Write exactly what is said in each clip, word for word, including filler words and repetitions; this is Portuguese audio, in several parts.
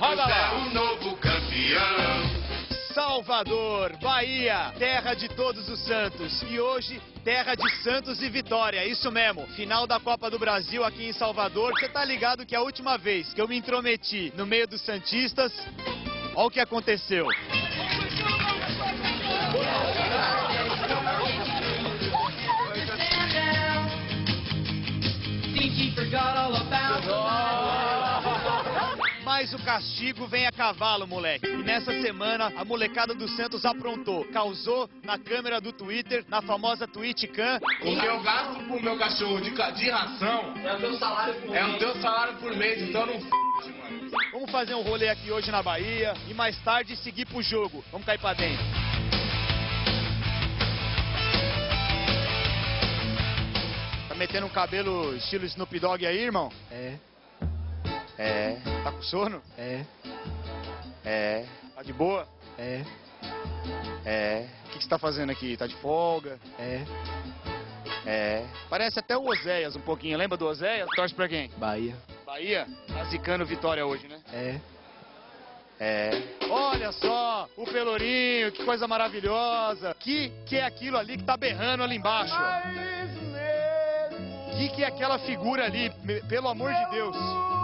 Roda lá. É o novo campeão. Salvador, Bahia, terra de todos os santos. E hoje, terra de Santos e Vitória, isso mesmo. Final da Copa do Brasil aqui em Salvador. Você tá ligado que a última vez que eu me intrometi no meio dos santistas, olha o que aconteceu. Mas o castigo vem a cavalo, moleque. E nessa semana, a molecada do Santos aprontou. Causou na câmera do Twitter, na famosa Twitcam. O que eu gasto pro meu cachorro de, ca- de ração é o teu salário por mês. É o teu salário por mês, então não f***, mano. Vamos fazer um rolê aqui hoje na Bahia e mais tarde seguir pro jogo. Vamos cair pra dentro. Tá metendo um cabelo estilo Snoop Dogg aí, irmão? É, É. Tá com sono? é, É. Tá de boa? é, É. O que que você tá fazendo aqui? Tá de folga? é. É. Parece até o Oséias um pouquinho. Lembra do Oséias? Torce pra quem? Bahia. Bahia? Tá zicando Vitória hoje, né? É. É. Olha só, o Pelourinho, que coisa maravilhosa. Que que é aquilo ali que tá berrando ali embaixo? Que que é aquela figura ali? Me- Pelo amor de Deus.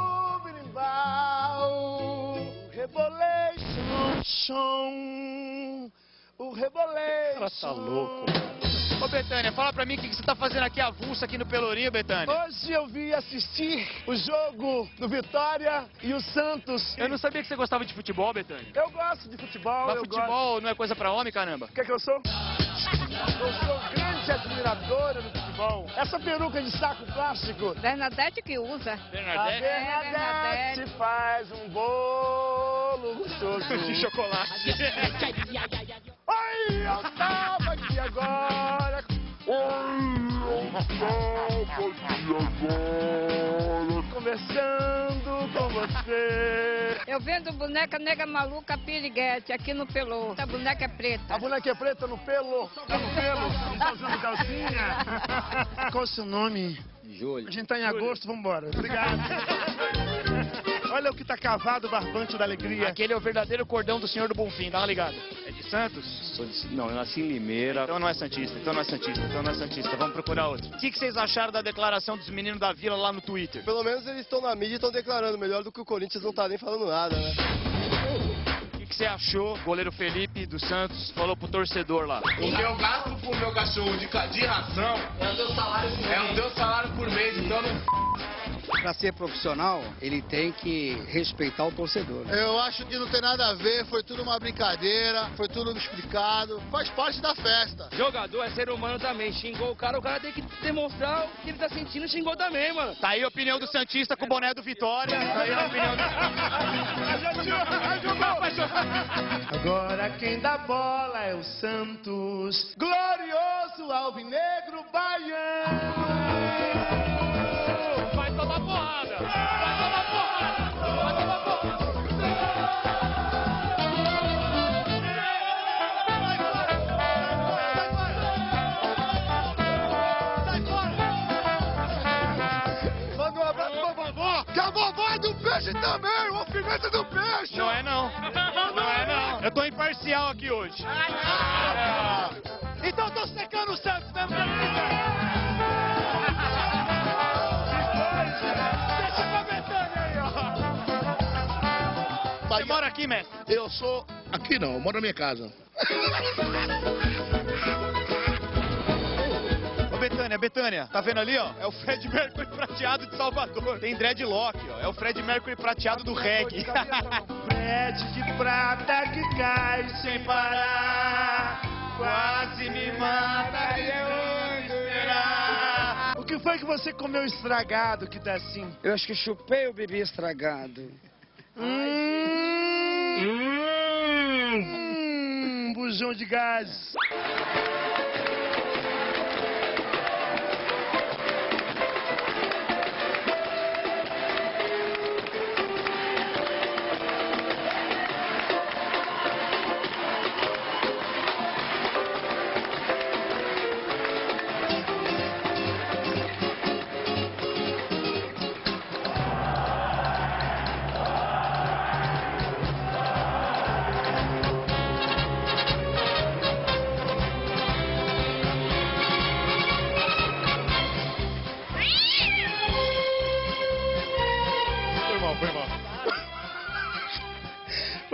O reboleixo. Ela tá louco. Ô, Betânia, fala pra mim o que que você tá fazendo aqui avulsa aqui no Pelourinho, Betânia. Hoje eu vim assistir o jogo do Vitória e o Santos. Eu não sabia que você gostava de futebol, Betânia. Eu gosto de futebol. Mas eu futebol não é coisa pra homem, caramba? gosto. O que é que eu sou? Eu sou grande admiradora do futebol. Essa peruca de saco plástico. Bernadette que usa. A Bernadette? Bernadette Bernadette. faz um bolo gostoso. De chocolate. Ai, eu tava aqui agora. Conversando com você. Eu vendo boneca nega maluca piriguete aqui no Pelô. A boneca é preta. A boneca é preta no pelo. Tá no pelo? Não tá usando calcinha? Qual o seu nome? Júlio. A gente tá em agosto, vambora. Obrigado. Olha o que tá cavado, o barbante da alegria. Aquele é o verdadeiro cordão do Senhor do Bonfim, dá uma ligada. É de Santos? Sou de... Não, eu nasci em Limeira. Então não é Santista, então não é Santista, então não é Santista. Vamos procurar outro. O que que vocês acharam da declaração dos meninos da Vila lá no Twitter? Pelo menos eles estão na mídia e estão declarando melhor do que o Corinthians não tá nem falando nada, né? O que que você achou? Goleiro Felipe do Santos falou pro torcedor lá. O que eu gasto pro meu cachorro de, ca- de ração é o teu salário por mês. É o teu salário por mês, então não f***. Pra ser profissional, ele tem que respeitar o torcedor. Eu acho que não tem nada a ver, foi tudo uma brincadeira, foi tudo explicado, faz parte da festa. Jogador é ser humano também. Xingou o cara, o cara tem que demonstrar o que ele tá sentindo e xingou também, mano. Tá aí a opinião do Santista com o boné do Vitória. Tá aí a opinião do... Agora quem dá bola é o Santos, glorioso alvinegro baiano. Vai tomar porrada! Vai tomar porrada! Vai tomar porrada! Sai fora! Manda um abraço pra vovó, que a vovó é do peixe também, o alfinete do peixe. Não é não. Não é não. Eu tô imparcial aqui hoje. Então eu tô secando o Santos mesmo. Deixa pra Betânia aí, ó. Você mora aqui, mestre? Eu sou... Aqui não, eu moro na minha casa. Ô, Betânia, Betânia, tá vendo ali, ó? É o Fred Mercury prateado de Salvador. Tem dreadlock, ó. É o Fred Mercury prateado do reggae. Fred de prata que cai sem parar, Quase me mata e eu esperar. O que foi que você comeu estragado que tá assim? Eu acho que chupei o bebê estragado. Hum, hum, bujão de gás.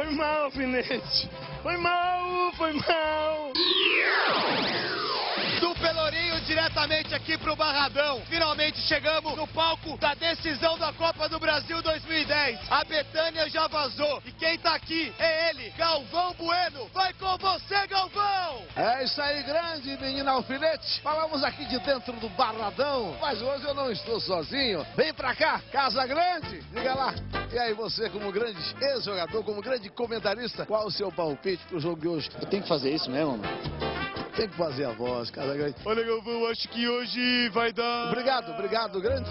Foi mal, Alfinete. Foi mal, foi mal. Do Pelourinho, diretamente aqui pro Barradão. Finalmente chegamos no palco da decisão da Copa do Brasil dois mil e dez. A Betânia já vazou. E quem tá aqui é ele, Galvão Bueno. Vai com você, Galvão! É isso aí, grande menina Alfinete. Falamos aqui de dentro do Barradão, mas hoje eu não estou sozinho. Vem pra cá, Casa Grande. Diga lá. E aí, você como grande ex-jogador, como grande comentarista, qual o seu palpite pro jogo de hoje? Eu tenho que fazer isso mesmo, mano. Tem que fazer a voz, Casa Grande. Olha, Galvão, acho que hoje vai dar... Obrigado, obrigado, grande.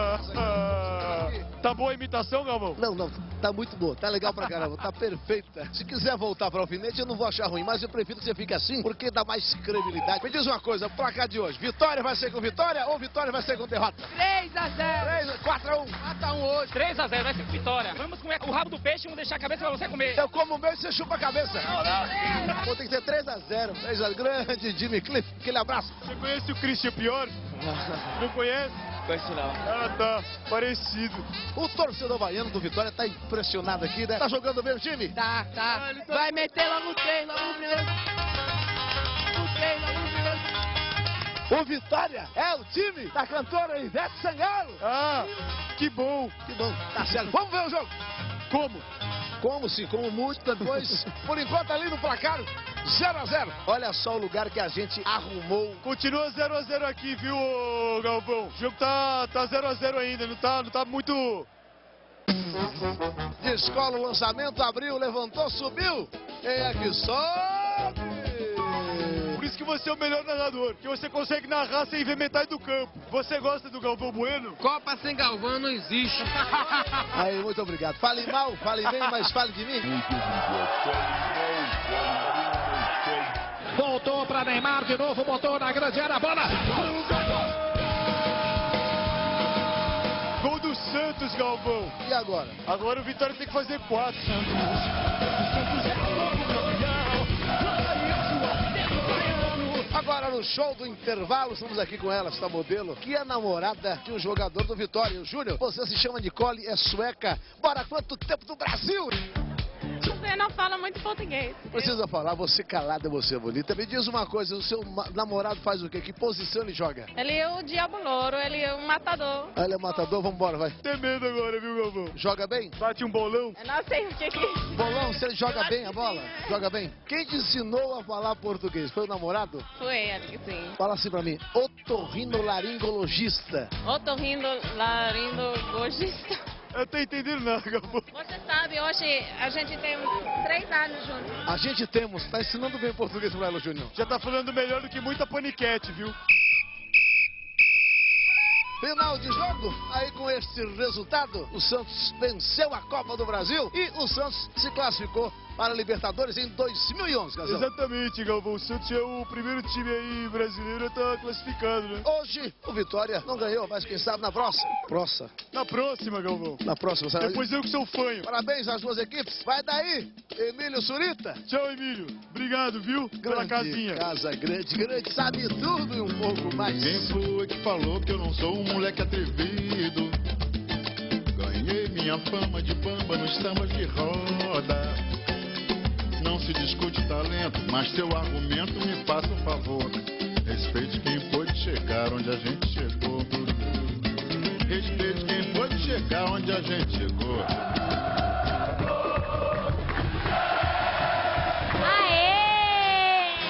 Tá boa a imitação, Galvão? Não, não, tá muito boa, tá legal pra caramba, tá perfeita. Se quiser voltar pra Alfinete, eu não vou achar ruim, mas eu prefiro que você fique assim, porque dá mais credibilidade. Me diz uma coisa, o placar de hoje, Vitória vai ser com vitória ou Vitória vai ser com derrota? três a zero. quatro a um. quatro a um hoje. três a zero, vai ser vitória. Vamos comer o rabo do peixe e vamos deixar a cabeça pra você comer. Eu como o meu e você chupa a cabeça. Não, não. Vou ter que ter três a zero. três a zero. Grande Jimmy Cliff, aquele abraço. Você conhece o Christian Pior? Não conhece? Conheço não. Ah, tá. Parecido. O torcedor baiano do Vitória tá impressionado aqui, né? Tá jogando bem o time? Tá, tá. Vai meter logo três, logo no primeiro. O três, logo no primeiro. O Vitória é o time da cantora Ivete Sangalo. Ah, que bom. Que bom, tá certo. Vamos ver o jogo. Como? Como sim, como muito depois. Por enquanto ali no placar, zero a zero. Olha só o lugar que a gente arrumou. Continua zero a zero aqui, viu, ô, Galvão? O jogo tá, tá zero a zero ainda, não tá, não tá muito... Descola o lançamento, abriu, levantou, subiu. Quem é que sobe? Por isso que você é o melhor narrador, que você consegue narrar sem ver metade do campo. Você gosta do Galvão Bueno? Copa sem Galvão não existe. Aí, muito obrigado. Fale mal, fale bem, mas fale de mim. Voltou para Neymar de novo, botou na grande área a bola. Gol do Santos, Galvão. E agora? Agora o Vitória tem que fazer quatro. Agora no show do intervalo, estamos aqui com ela, esta modelo, que é namorada de um jogador do Vitória, o Júnior. Você se chama Nicole, é sueca. Bora, quanto tempo do Brasil? Você não fala muito português. Precisa falar, você calada, você bonita. Me diz uma coisa, o seu namorado faz o quê? Que posição ele joga? Ele é o diabo louro, ele é um matador. Ah, ele é matador, vambora, vai. Tem medo agora, viu, Galvão? Joga bem? Bate um bolão. Eu não sei o que que... Bolão, você joga Eu bem a acho bola? que sim, né? Joga bem? Quem te ensinou a falar português? Foi o namorado? Foi ele, sim. Fala assim pra mim, otorrinolaringologista. Otorrinolaringologista. Eu tô entendendo nada, Galvão. Você sabe, hoje a gente tem três anos juntos. A gente temos, tá ensinando bem português pra ela, Júnior. Já tá falando melhor do que muita paniquete, viu? Final de jogo, aí com este resultado, o Santos venceu a Copa do Brasil e o Santos se classificou para a Libertadores em dois mil e onze, Gazão. Exatamente, Galvão. O Santos é o primeiro time aí brasileiro a estar classificado, né? Hoje o Vitória não ganhou, mas quem sabe na próxima. Próxima. Na próxima, Galvão. Na próxima, sabe? Depois eu que sou fanho. Parabéns às duas equipes. Vai daí, Emílio Surita. Tchau, Emílio. Obrigado, viu? Pela Grande casinha. Casa grande, grande, sabe tudo e um pouco mais. Quem foi que falou que eu não sou um moleque atrevido? Ganhei minha fama de bamba nos sambas de roda. Não se discute talento, mas teu argumento me faça um favor. Respeite quem pôde chegar onde a gente chegou. Respeite quem pôde chegar onde a gente chegou.